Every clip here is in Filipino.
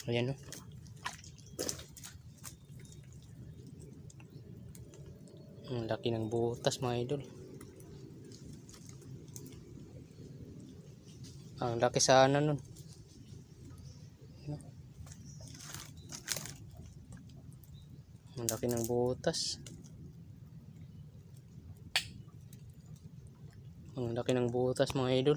Ayan o. Ang laki ng butas mga idol. Ang laki sana nun. Ang laki ng butas. Ang laki ng butas mga idol.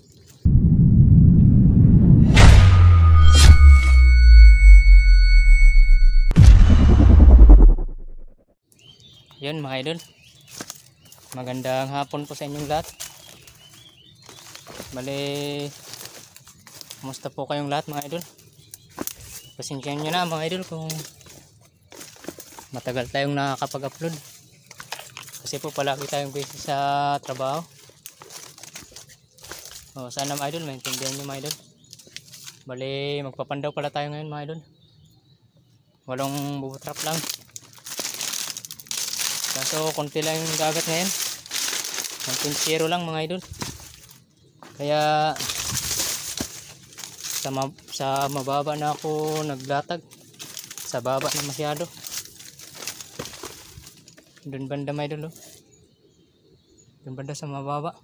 Yan mga idol. Magandang hapon po sa inyong lahat. Bale, kumusta po kayong lahat mga idol? Pasensyahan nyo na mga idol kung matagal tayong nakakapag-upload. Kasi po palagi tayong busy sa trabaho. Sana mga idol maintindihan nyo mga idol. Bale, magpapandaw pala tayo ngayon mga idol. Walong bubutrap lang. Kaso konti lang yung dagat ngayon. 1.0 lang mga idol. Kaya sa mababa na ako naglatag. Sa baba na masyado. Doon banda mga idol. Doon banda sa mababa.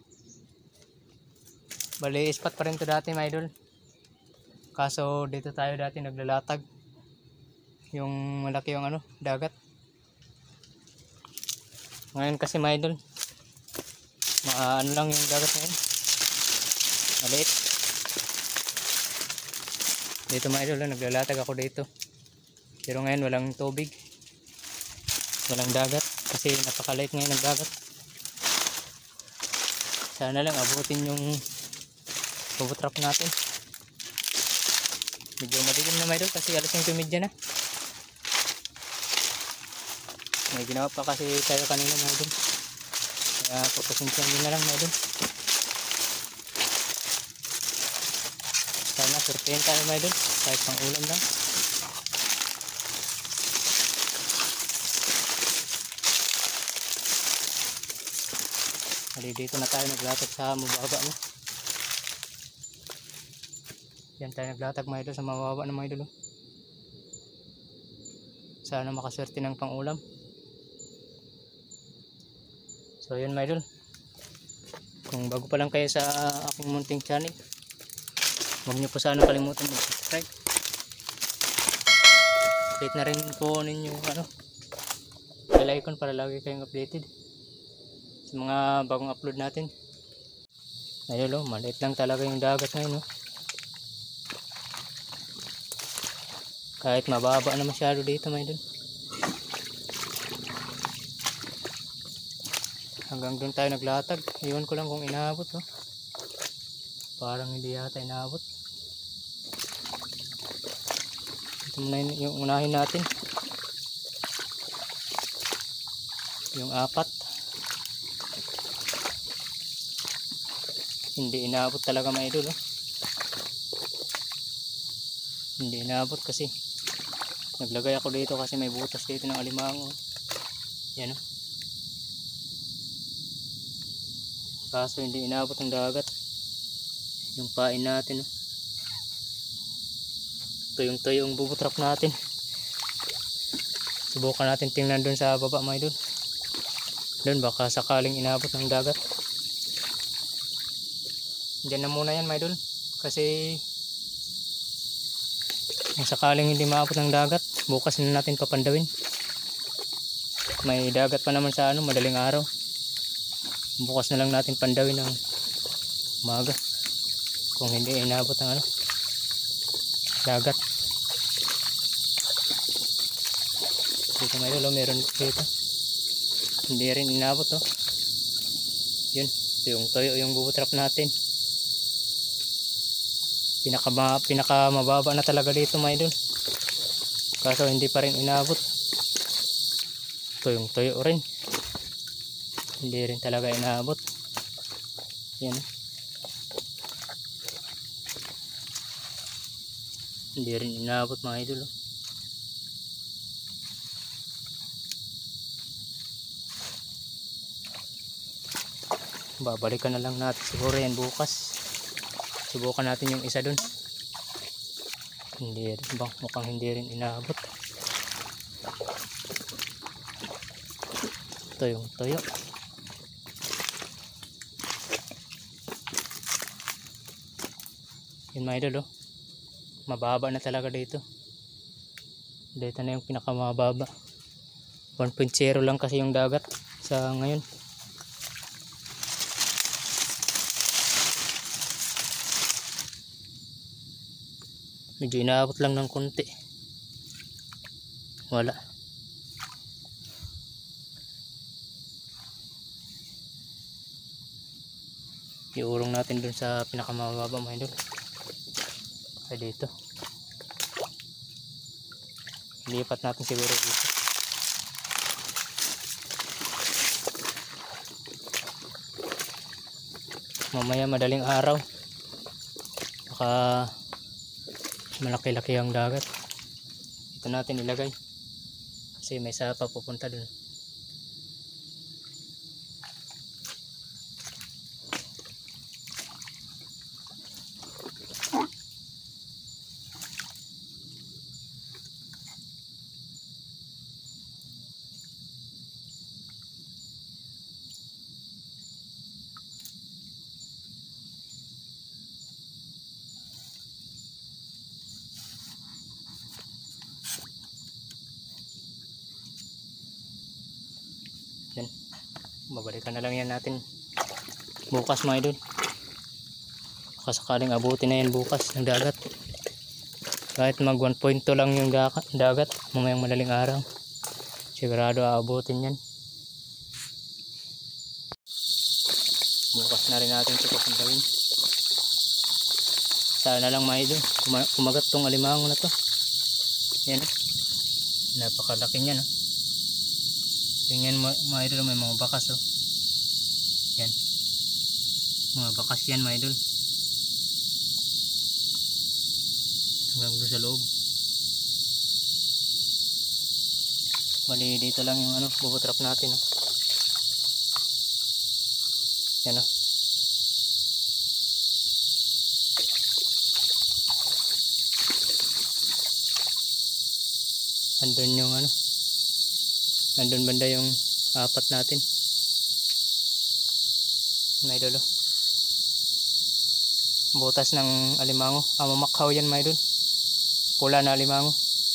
Bali spot pa rin to dati mga idol. Kaso dito tayo dati naglalatag. Yung malaki yung dagat. Ngayon kasi mga idol, lang yung dagat ngayon. Maliit. Dito mga idol, naglalatag ako dito. Pero ngayon walang tubig. Walang dagat. Kasi napakaliit ngayon ng dagat. Sana lang abutin yung bubutrap natin. Medyo madilim na mga idol kasi alas 5:30 na. May ginawa pa kasi tayo kanina mga idol. Kaya papasensyahan nyo na lang mga idol. Sana surtihin tayo mga idol. Kahit pang ulam lang. Dito na tayo naglatag sa mababa mo. Yan tayo naglatag mga idol sa mababa na mga idol. Sana makaswerte ng pang ulam. So yun mga idol, kung bago pa lang kayo sa aking munting channel, huwag nyo po sana kalimutan mag-subscribe. Update na rin po ninyo bell icon para lagi kayong updated sa mga bagong upload natin. Ayun maliit lang talaga yung dagat ngayon kahit mababa na masyado dito mga idol. Hanggang doon tayo naglatag. Iwan ko lang kung inaabot Parang hindi yata inaabot. Ito muna yung unahin natin. Yung 4. Hindi inaabot talaga mga idol Hindi inaabot kasi naglagay ako dito kasi may butas dito ng alimango. Yan kaso hindi inaabot ang dagat yung pain natin tuyong yung bubutrap natin. Subukan natin tingnan dun sa baba mga idol. Dun baka sakaling inaabot ng dagat. Diyan na muna yan mga idol kasi kung sakaling hindi maabot ng dagat bukas na natin papandawin. May dagat pa naman sa madaling araw. Bukas na lang natin pandawin ng umaga kung hindi inabot ng dagat. Dito may idol meron dito hindi rin inabot yun yung toyo yung bubutrap natin. Pinaka mababa na talaga dito mga idol kaso hindi pa rin inabot. Yung toyo rin hindi rin talaga inaabot. Yan hindi rin inaabot mga idol babalikan na lang natin siguro yan bukas. Subukan natin yung isa dun Hindi rin ba? Mukhang hindi rin inaabot. Tuyong tuyo. Yun mga idol, oh. Mababa na talaga dito. Dito na yung pinakamababa. 1.0 lang kasi yung dagat sa ngayon. Medyo inaabot lang ng konti. Wala. Iurong natin dun sa pinakamababa mga idol. Ay dito. Lipat natin siguro dito. Mamaya madaling araw. Baka malaki-laki ang dagat. Ito natin ilagay. Kasi may sapa pupunta dun. Yan. Babalikan na lang yan natin bukas mga idol. Kasakaling abutin na yan bukas ng dagat. Kahit mag 1.2 lang yung dagat mamayang madaling araw, sigurado aabutin yan. Bukas na rin natin ito papandawin. Sana lang mga idol kumagat tong alimango na to. Yan, napakalaki niya, no? Tingnan mga idol, may mga bakas, oh. Yan, mga bakas yan mga idol, hanggang doon sa loob. Bali dito lang yung ano, bubutrap natin, oh. Yan, oh. Andun yung ano, andun banda yung apat natin mga idol, oh. Butas ng alimango, mamakhaw yan mga idol, pula na alimango,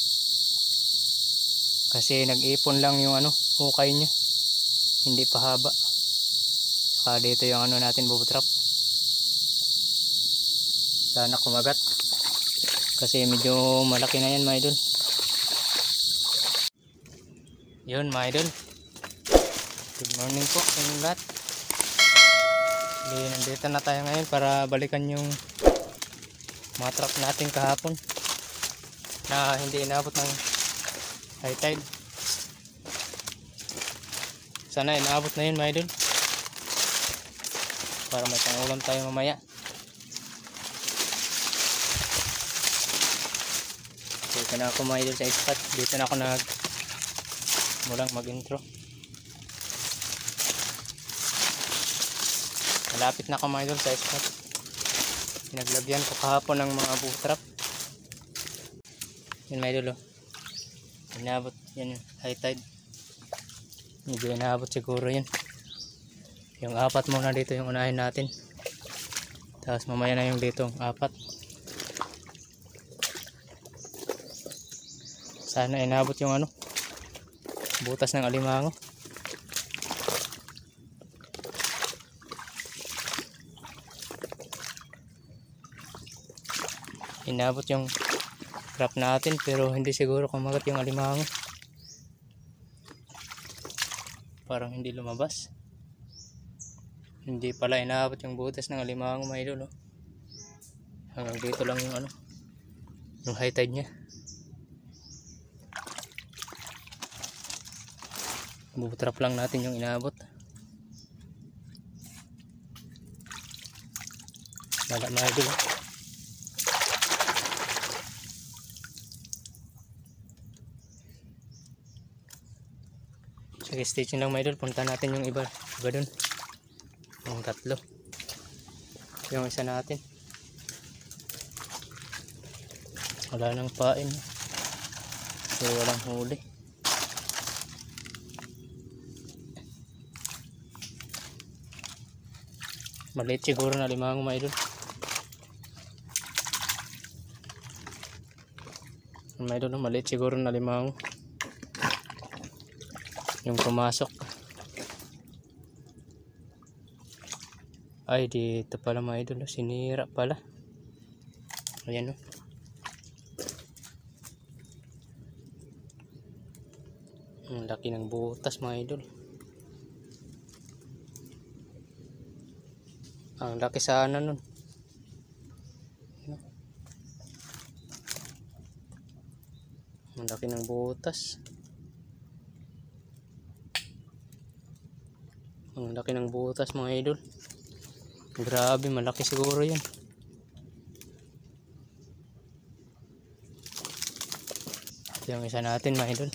kasi nag-ipon lang yung ano, hukay nya, hindi pa haba. Saka dito yung ano natin bubutrap. Sana kumagat kasi medyo malaki na yan mga idol. Yun mga idol, good morning po sa inyong lahat. Nandito na tayo ngayon para balikan yung mga trap natin kahapon na hindi inabot ng high tide. Sana inabot na yun mga idol para may pangulam tayo mamaya. Dito na ako mga idol sa spot. Dito na ako mulang mag intro. Malapit na ako mga idol sa spot. Pinaglagyan ko kahapon ng mga butrap. Yun mga idol, oh. Inabot yan yung high tide. Medyo inabot siguro yun. Yung apat muna dito yung unahin natin, tapos mamaya na yung dito apat. Sana inabot yung ano, butas ng alimango. Inabot yung trap natin pero hindi siguro kumagat yung alimango. Parang hindi lumabas. Hindi pala inabot yung butas ng alimango mga idol, oh. Hanggang dito lang yung ano, yung high tide nya. Bubutrap lang natin yung inabot. Wala mga idol, oh. Sige, stay tuned lang mga idol. Punta natin yung iba dun. Yung tatlo. Yung isa natin. Wala nang pain. So walang huli. Maliit siguro na limango mga idol. Mga idol, maliit siguro na limango yung pumasok. Ay, dito pala mga idol, sinira pala. Ayan o. Ang laki ng butas mga idol. Ang laki sana nun. Ang laki ng butas. Ang laki ng butas mga idol. Grabe, malaki siguro yan. Ito yung isa natin mga idol.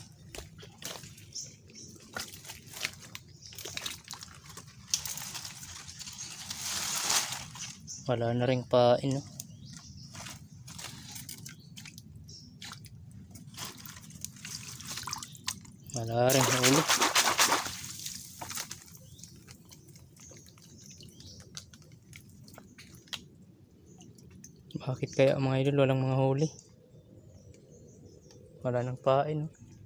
Wala na ring pain, no? Wala rin huli. Bakit kaya mga idol walang mga huli? Wala nang pain, no?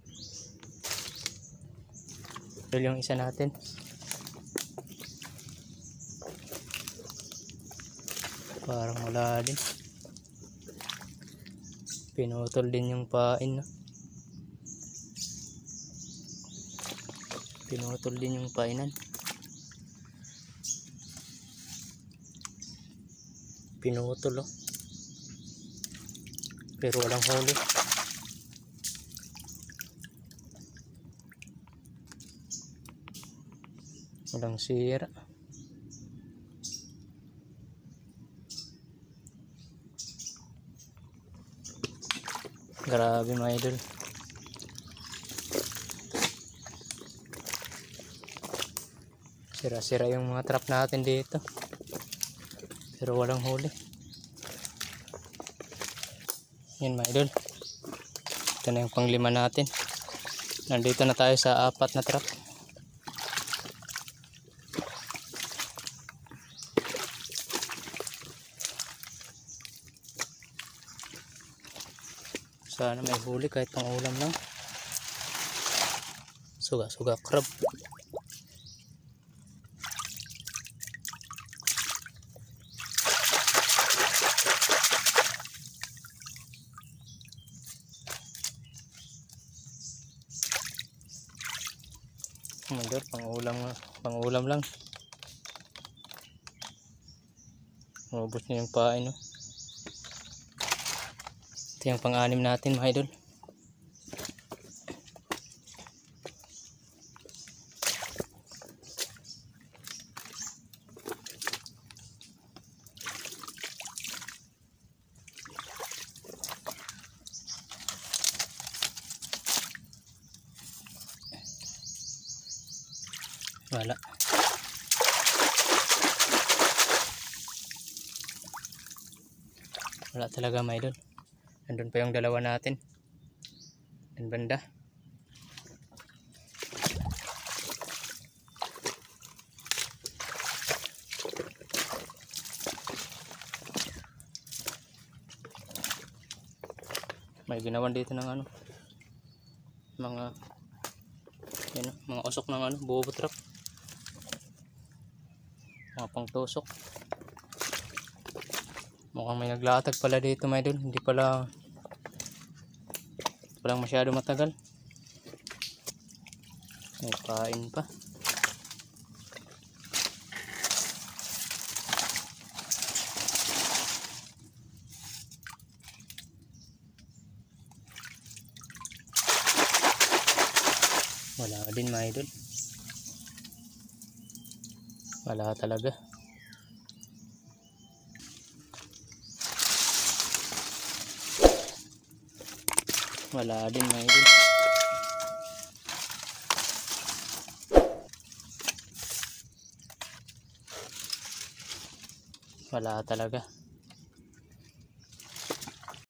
Ito yung isa natin. Parang wala din. Pinutol din yung pain, no? Pinutol din yung painan. Pinutol, oh. Pero walang huli. Walang sira. Grabe mga idol. Sira-sira yung mga trap natin dito. Pero walang huli. Yan mga idol. Ito na yung panglima natin. Nandito na tayo sa 4 na trap. Sana may huli kahit pang ulam lang. Suga-suga crab. Mandor, pang-ulam lang. Maubos na yung pain, no? Ito yung pang-anim natin mga idol. Wala. Wala talaga mga idol. Nandun pa yung dalawa natin. Dan banda. May ginawan dito ng ano. Mga usok ng ano, bobo trap. Mga pangtusok. Mukhang may naglatag pala dito mga idol. Hindi pala walang masyado matagal. May pain pa. Wala din mga idol. Wala talaga. Wala din mga idol. Wala talaga.